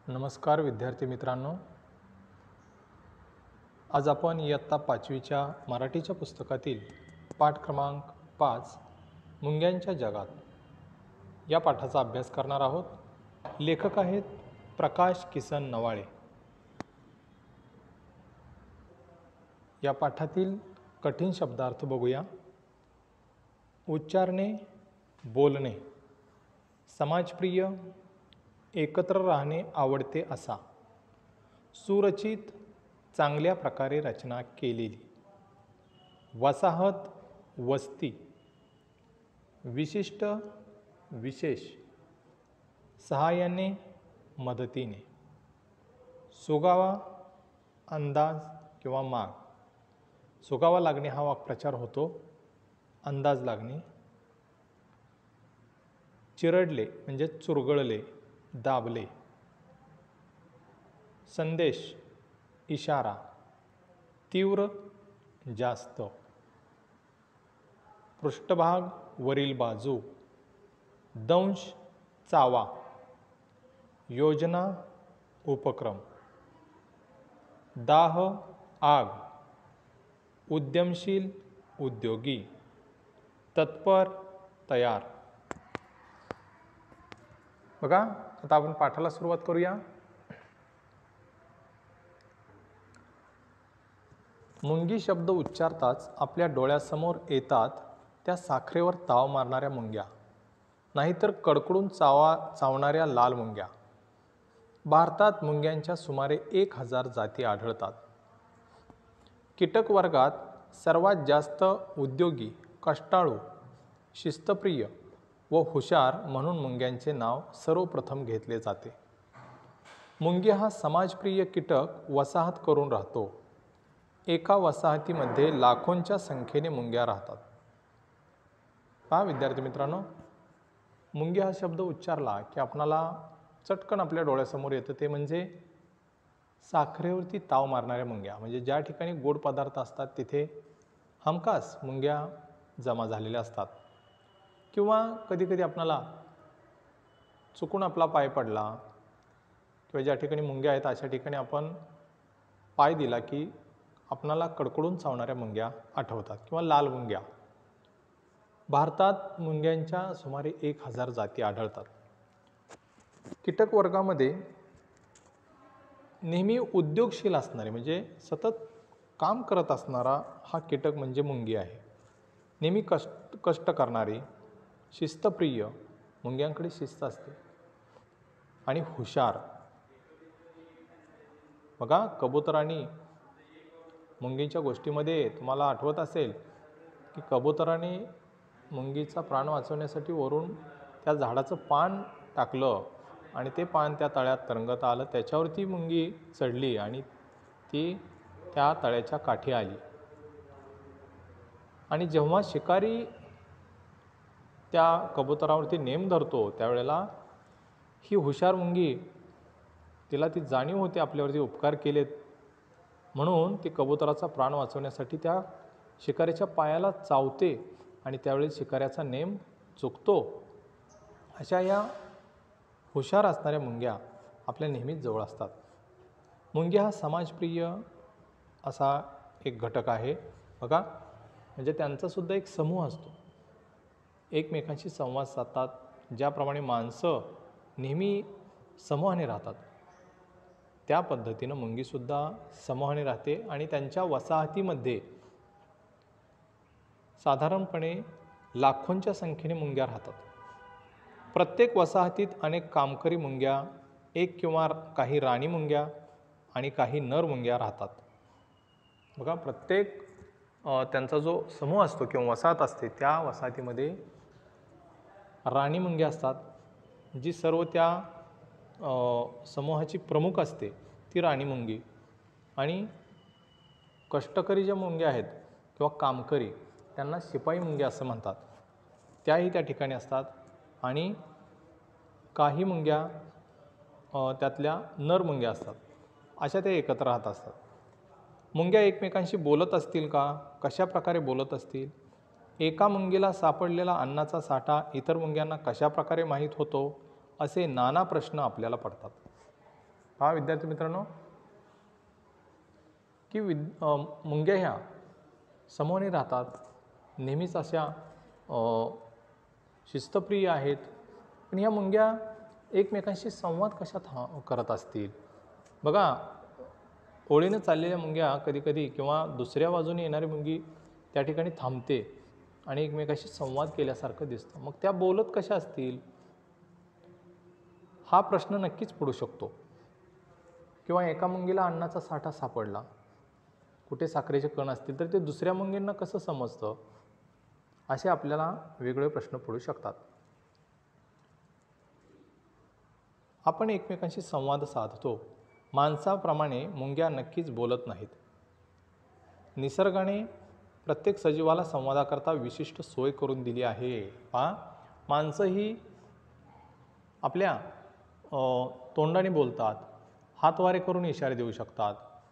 नमस्कार विद्यार्थी मित्रांनो, आज आपण इयत्ता 5वीच्या मराठीच्या पुस्तकातील पाठ क्रमांक 5 मुंग्यांच्या जगात या पाठाचा अभ्यास करणार आहोत. लेखक आहेत प्रकाश किसन नवाळे. या पाठातील कठीण शब्दार्थ बघूया. उच्चारणे, बोलणे, समाजप्रिय, एकत्र राहणे आवडते असा, सुरचित, चांगल्या प्रकारे रचना केलेली, वसाहत, वस्ती, विशिष्ट, विशेष, सहाय्याने, मदतीने, सुगावा, अंदाज किंवा माग. सुगावा लागणे हा वाक्प्रचार होतो. अंदाज लागणे. चिरडले म्हणजे चुरगळले, दाबले. संदेश, इशारा, तीव्र, जास्त. पृष्ठभाग, वरील बाजू. दंश, चावा. योजना, उपक्रम. दाह, आग. उद्यमशील, उद्योगी. तत्पर, तयार. बघा, आता आपण पाठाला सुरुवात करूया. मुंगी शब्द उच्चारताच आपल्या डोळ्यासमोर येतात त्या साखरेवर ताव मारणाऱ्या मुंग्या, नाहीतर कडकडून चावणाऱ्या लाल मुंग्या. भारतात मुंग्यांच्या सुमारे 1000 जाती आढळतात. कीटक वर्गात सर्वात जास्त उद्योगी, कष्टाळू, शिस्तप्रिय व हुशार म्हणून मुंग्यांचे नाव सर्वप्रथम घेतले जाते. मुंगी हा समाजप्रिय कीटक वसाहत करून राहतो. एका वसाहतीमध्ये लाखोंच्या संख्येने मुंग्या राहतात. पहा विद्यार्थी मित्रांनो, मुंगी हा शब्द उच्चारला की आपणाला चटकन आपल्या डोळ्यासमोर येतं ते म्हणजे साखरेवरती ताव मारणाऱ्या मुंग्या. म्हणजे ज्या ठिकाणी गोड पदार्थ असतात तिथे हमखास मुंग्या जमा झालेल्या असतात. किंवा कधीकधी आपणाला चुकून आपला पाय पडला किंवा ज्या ठिकाणी मुंग्या आहेत अशा ठिकाणी आपण पाय दिला की आपणाला कडकडून चावणाऱ्या मुंग्या आठवतात किंवा लाल मुंग्या. भारतात मुंग्यांच्या सुमारे 1000 जाती आढळतात. कीटक वर्गामध्ये नेहमी उद्योगशील असणारे म्हणजे सतत काम करत असणारा हा कीटक म्हणजे मुंगी आहे. नेहमी कष्ट करणारी, शिस्तप्रिय, मुंग्यांकडे शिस्त असते, आणि हुशार. बघा, कबुतरांनी मुंगीच्या गोष्टीमध्ये तुम्हाला आठवत असेल की कबुतरांनी मुंगीचा प्राण वाचवण्यासाठी वरून त्या झाडाचं पान टाकलं आणि ते पान त्या तळ्यात तरंगत आलं. त्याच्यावरती मुंगी चढली आणि ती त्या तळ्याच्या काठी आली. आणि जेव्हा शिकारी त्या कबुतरावरती नेम धरतो त्यावेळेला ही हुशार मुंगी, तिला ती जाणीव होते आपल्यावरती उपकार केलेत म्हणून ती कबुतराचा प्राण वाचवण्यासाठी त्या शिकाऱ्याच्या पायाला चावते आणि त्यावेळी शिकाऱ्याचा नेम चुकतो. अशा या हुशार असणाऱ्या मुंग्या आपल्या नेहमीच जवळ असतात. मुंगी हा समाजप्रिय असा एक घटक आहे. बघा, म्हणजे त्यांचासुद्धा एक समूह असतो, एकमेकांशी संवाद साधतात. ज्याप्रमाणे माणसं नेहमी समूहाने राहतात त्या पद्धतीनं मुंगीसुद्धा समूहाने राहते आणि त्यांच्या वसाहतीमध्ये साधारणपणे लाखोंच्या संख्येने मुंग्या राहतात. प्रत्येक वसाहतीत अनेक कामकरी मुंग्या, एक किंवा काही राणी मुंग्या आणि काही नर मुंग्या राहतात. बघा, प्रत्येक त्यांचा जो समूह असतो किंवा वसाहत असते त्या वसाहतीमध्ये राणी मुंग्या असतात, जी सर्व त्या समूहाची प्रमुख असते ती राणी मुंगी. आणि कष्टकरी ज्या मुंग्या आहेत किंवा कामकरी त्यांना शिपाई मुंग्या असं म्हणतात, त्याही त्या ठिकाणी असतात. आणि काही मुंग्या त्यातल्या नर मुंग्या असतात, अशा त्या एकत्र राहत असतात. मुंग्या एकमेकांशी बोलत असतील का? कशा प्रकारे बोलत असतील? एका मुंगीला सापडलेला अन्नाचा साठा इतर मुंग्यांना कशा प्रकारे माहीत होतो? असे नाना प्रश्न आपल्याला पडतात. पहा विद्यार्थी मित्रांनो की मुंग्या ह्या समूहाने राहतात, नेहमीच अशा शिस्तप्रिय आहेत. पण ह्या मुंग्या एकमेकांशी संवाद कशा करत असतील? बघा, ओळीनं चाललेल्या मुंग्या कधीकधी किंवा दुसऱ्या बाजूने येणारी मुंगी त्या ठिकाणी थांबते आणि एकमेकांशी संवाद केल्यासारखं दिसतं. मग त्या बोलत कशा असतील? हा प्रश्न नक्कीच पडू शकतो. किंवा एका मुंगीला अन्नाचा साठा सापडला, कुठे साखरेचे कण असतील, तर ते दुसऱ्या मुंगींना कसं समजतं? असे आपल्याला वेगवेगळे प्रश्न पडू शकतात. आपण एकमेकांशी संवाद साधतो. माणसाप्रमाणे मुंग्या नक्कीच बोलत नाहीत. निसर्गाने प्रत्येक सजीवाला संवादाकरता विशिष्ट सोय करून दिली आहे. पहा, माणसं ही आपल्या तोंडाने बोलतात, हातवारे करून इशारे देऊ शकतात.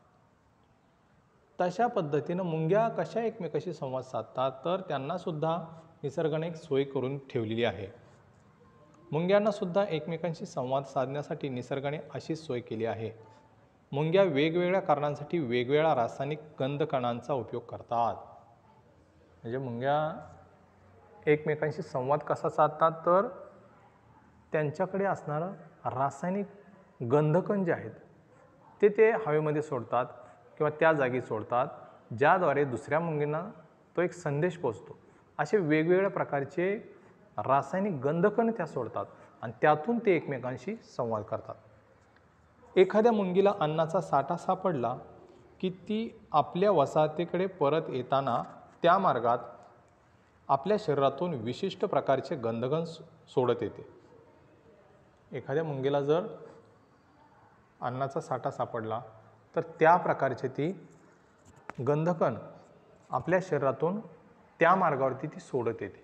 तशा पद्धतीनं मुंग्या कशा एकमेकाशी संवाद साधतात, तर त्यांनासुद्धा निसर्गाने एक सोय करून ठेवलेली आहे. मुंग्यांनासुद्धा एकमेकांशी संवाद साधण्यासाठी निसर्गाने अशी सोय केली आहे. मुंग्या वेगवेगळ्या कारणांसाठी वेगवेगळ्या रासायनिक गंधकणांचा उपयोग करतात. म्हणजे मुंग्या एकमेकांशी संवाद कसा साधतात, तर त्यांच्याकडे असणारं रासायनिक गंधकण जे आहेत ते हवेमध्ये सोडतात किंवा त्या जागी सोडतात, ज्याद्वारे दुसऱ्या मुंगींना तो एक संदेश पोचतो. असे वेगवेगळ्या प्रकारचे रासायनिक गंधकण त्या सोडतात आणि त्यातून ते एकमेकांशी संवाद करतात. एखाद्या मुंगीला अन्नाचा साठा सापडला की ती आपल्या वसाहतीकडे परत येताना त्या मार्गात आपल्या शरीरातून विशिष्ट प्रकारचे गंधकण सोडत येते. एखाद्या मुंगीला जर अन्नाचा साठा सापडला तर त्या प्रकारचे ती गंधकण आपल्या शरीरातून त्या मार्गावरती ती सोडत येते.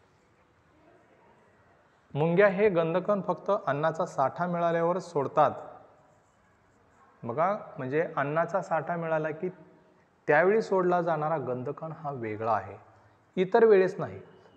मुंग्या हे गंधकण फक्त अन्नाचा साठा मिळाल्यावर सोडतात. बघा, म्हणजे अन्नाचा साठा मिळाला की त्यावेळी सोडला जाणारा गंधकण हा वेगळा आहे, इतर वेळेस नाही.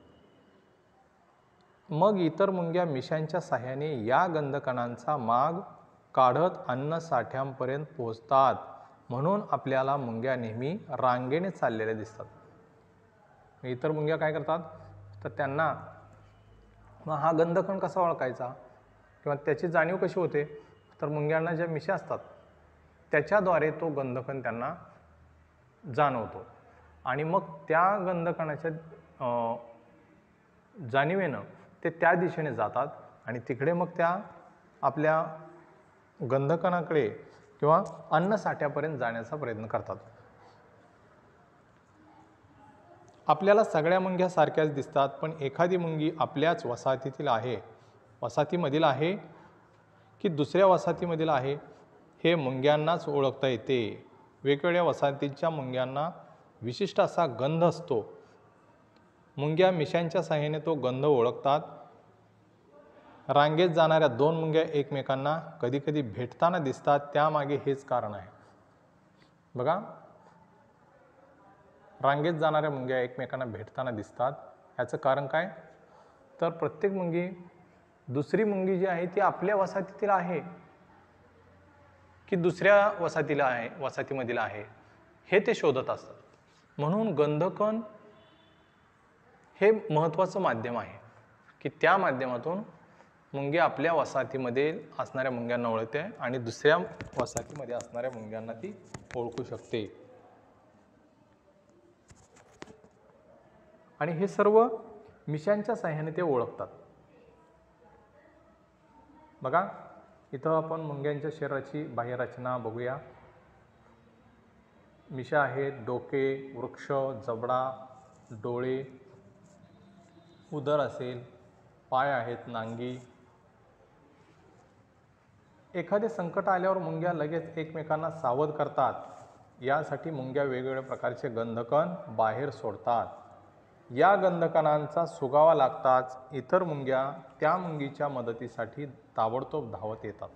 मग इतर मुंग्या मिशांच्या साह्याने या गंधकणांचा माग काढत अन्न साठ्यांपर्यंत पोहोचतात. म्हणून आपल्याला मुंग्या नेहमी रांगेने चाललेल्या दिसतात. इतर मुंग्या काय करतात, तर त्यांना मग हा गंधकण कसा ओळखायचा किंवा त्याची जाणीव कशी होते, तर मुंग्यांना ज्या मिशा असतात त्याच्याद्वारे तो गंधकण त्यांना जाणवतो आणि मग त्या गंधकणाच्या जाणीवेनं ते त्या दिशेने जातात आणि तिकडे मग त्या आपल्या गंधकणाकडे किंवा अन्न साठ्यापर्यंत जाण्याचा प्रयत्न करतात. आपल्याला सगळ्या मुंग्या सारख्याच दिसतात, पण एखादी मुंगी आपल्याच वसाहतीमधील आहे की दुसऱ्या वसाहतीमधील आहे हे मुंग्यांनाच ओळखता येते. वेगवेगळ्या वसाहतीच्या मुंग्यांना विशिष्ट असा गंध असतो. मुंग्या मिशांच्या साहाय्याने तो गंध ओळखतात. रांगेत जाणाऱ्या दोन मुंग्या एकमेकांना कधीकधी भेटताना दिसतात, त्यामागे हेच कारण आहे. बघा, रांगेत जाणाऱ्या मुंग्या एकमेकांना भेटताना दिसतात, याचं कारण काय, तर प्रत्येक मुंगी दुसरी मुंगी जी आहे ती आपल्या वसाहतीतील आहे की दुसऱ्या वसाहतीमधील आहे हे ते शोधत असतात. म्हणून गंधकण हे महत्त्वाचं माध्यम आहे की त्या माध्यमातून मुंगी आपल्या वसाहतीमध्ये असणाऱ्या मुंग्यांना ओळखते आणि दुसऱ्या वसाहतीमध्ये असणाऱ्या मुंग्यांना ती ओळखू शकते. आणि हे सर्व मिशांच्या साहाय्याने ते ओळखतात. बघा, इथं आपण मुंग्यांच्या शरीराची बाह्यरचना बघूया. मिशा आहेत, डोके, वृक्ष, जबडा, डोळे, उदर असेल, पाय आहेत, नांगी. एखादे संकट आल्यावर मुंग्या लगेच एकमेकांना सावध करतात. यासाठी मुंग्या वेगवेगळ्या प्रकारचे गंधकण बाहेर सोडतात. या गंधकणांचा सुगावा लागताच इतर मुंग्या त्या मुंगीच्या मदतीसाठी ताबडतोब धावत येतात.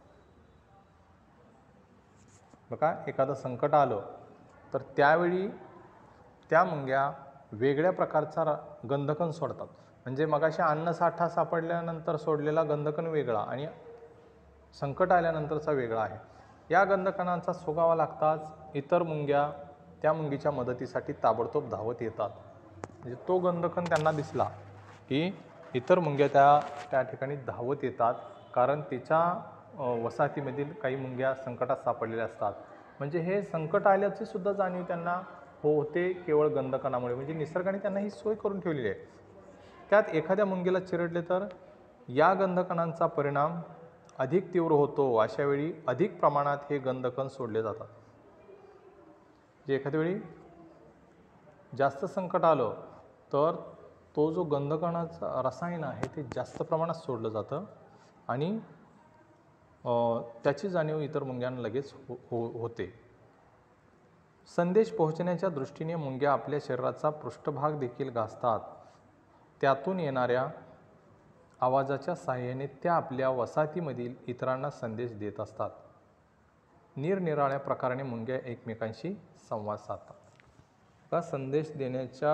बघा, एखादं संकट आलं तर त्यावेळी त्या मुंग्या वेगळ्या प्रकारचा गंधकण सोडतात. म्हणजे मगाशी अन्नसाठा सापडल्यानंतर सोडलेला गंधकण वेगळा आणि संकट आल्यानंतरचा वेगळा आहे. या गंधकणांचा सुगावा लागताच इतर मुंग्या त्या मुंगीच्या मदतीसाठी ताबडतोब धावत येतात. म्हणजे तो गंधकण त्यांना दिसला की इतर मुंग्या त्या ठिकाणी धावत येतात, कारण तिच्या वसाहतीमधील काही मुंग्या संकटात सापडलेल्या असतात. म्हणजे हे संकट आल्याची सुद्धा जाणीव त्यांना होते केवळ गंधकणामुळे. म्हणजे निसर्गाने त्यांना ही सोय करून ठेवलेली आहे. त्यात एखाद्या मुंगीला चिरडले तर या गंधकणांचा परिणाम अधिक तीव्र होतो. अशा वेळी अधिक प्रमाणात हे गंधकण सोडले जातात. जे एखाद्या वेळी जास्त संकट आलं तर तो जो गंधकणाचा रसायन आहे ते जास्त प्रमाणात सोडलं जातं आणि त्याची जाणीव इतर मुंग्यांना लगेच होते. संदेश पोहोचण्याच्या दृष्टीने मुंग्या आपल्या शरीराचा पृष्ठभाग देखील घासतात. त्यातून येणाऱ्या आवाजाच्या साहाय्याने त्या आपल्या वसाहतीमधील इतरांना संदेश देत असतात. निरनिराळ्या प्रकाराने मुंग्या एकमेकांशी संवाद साधतात. संदेश देण्याच्या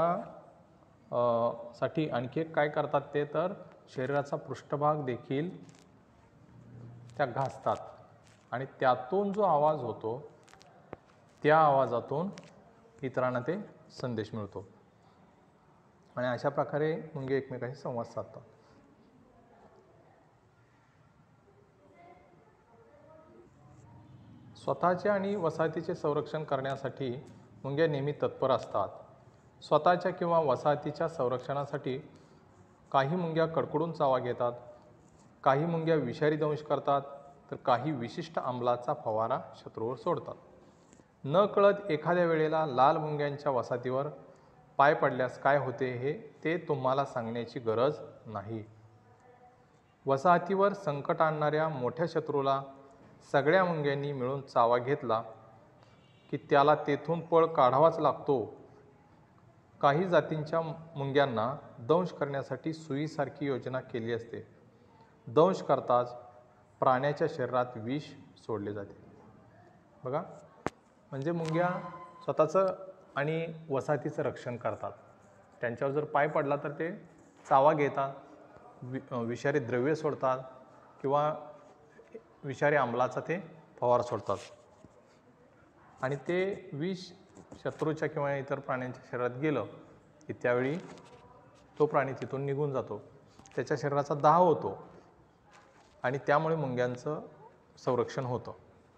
साठी आणखी काय करतात ते तर शरीराचा पृष्ठभाग देखील त्या घासतात आणि त्यातून जो आवाज होतो त्या आवाजातून इतरांना ते संदेश मिळतो आणि अशा प्रकारे मुंग्या एकमेकांशी संवाद साधतात. स्वतःचे आणि वसाहतीचे संरक्षण करण्यासाठी मुंग्या नेहमी तत्पर असतात. स्वतःच्या किंवा वसाहतीच्या संरक्षणासाठी काही मुंग्या कडकडून चावा घेतात, काही मुंग्या विषारी दंश करतात, तर काही विशिष्ट अंमलाचा फवारा शत्रूवर सोडतात. नकळत एखाद्या वेळेला लाल मुंग्यांच्या वसाहतीवर पाय पडल्यास काय होते ते तुम्हाला सांगण्याची गरज नाही. वसाहतीवर संकट आणणाऱ्या मोठ्या शत्रूला सगळ्या मुंग्यांनी मिळून चावा घेतला की त्याला तेथून पळ काढावाच लागतो. काही जातींच्या मुंग्यांना दंश करण्यासाठी सुईसारखी योजना केली असते. दंश करताच प्राण्याच्या शरीरात विष सोडले जाते. बघा, म्हणजे मुंग्या स्वतःचं आणि वसाहतीचं रक्षण करतात. त्यांच्यावर जर पाय पडला तर ते चावा घेतात, विषारी द्रव्य सोडतात किंवा विषारी अंमलाचा ते फवारा सोडतात आणि ते विष शत्रूच्या किंवा इतर प्राण्यांच्या शरीरात गेलं की त्यावेळी तो प्राणी तिथून निघून जातो, त्याच्या शरीराचा दाह होतो आणि त्यामुळे मुंग्यांचं संरक्षण होतं.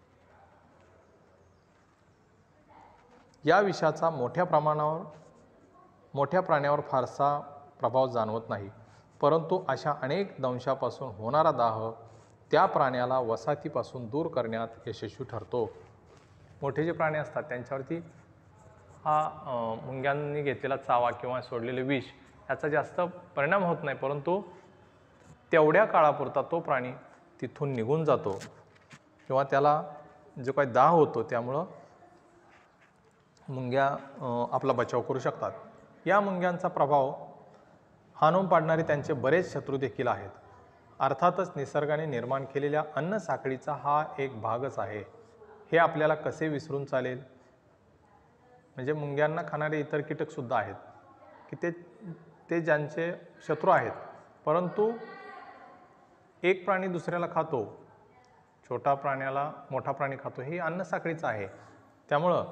या विषाचा मोठ्या प्राण्यावर फारसा प्रभाव जाणवत नाही, परंतु अशा अनेक दंशापासून होणारा दाह त्या प्राण्याला वसाहतीपासून दूर करण्यात यशस्वी ठरतो. मोठे जे प्राणी असतात त्यांच्यावरती हा मुंग्यांनी घेतलेला चावा किंवा सोडलेले विष याचा जास्त परिणाम होत नाही, परंतु तेवढ्या काळापुरता तो प्राणी तिथून निघून जातो किंवा त्याला जो काही दाह होतो त्यामुळं मुंग्या आपला बचाव करू शकतात. या मुंग्यांचा प्रभाव हाणून पाडणारे त्यांचे बरेच शत्रू देखील आहेत. अर्थातच निसर्गाने निर्माण केलेल्या अन्न साखळीचा हा एक भागच आहे. हे आपल्याला कसे विसरून चालेल? म्हणजे मुंग्यांना खाणारे इतर कीटकसुद्धा आहेत की ते ज्यांचे शत्रू आहेत, परंतु एक प्राणी दुसऱ्याला खातो, छोटा प्राण्याला मोठा प्राणी खातो, हे अन्न साखळीचं आहे. त्यामुळं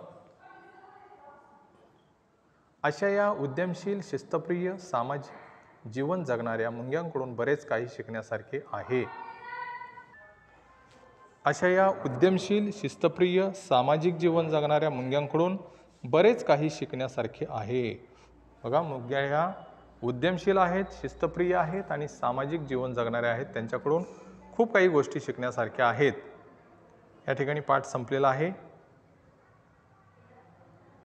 अशा या उद्यमशील, शिस्तप्रिय, सामाजिक जीवन जगणाऱ्या मुंग्यांकडून बरेच काही शिकण्यासारखे आहे. अशा या उद्यमशील, शिस्तप्रिय, सामाजिक जीवन जगणाऱ्या मुंग्यांकडून बरेच काही शिकण्यासारखे आहे. बघा, मुंग्या ह्या उद्यमशील आहेत, शिस्तप्रिय आहेत आणि सामाजिक जीवन जगणारे आहेत. त्यांच्याकडून खूप काही गोष्टी शिकण्यासारख्या आहेत. या ठिकाणी पाठ संपलेला आहे.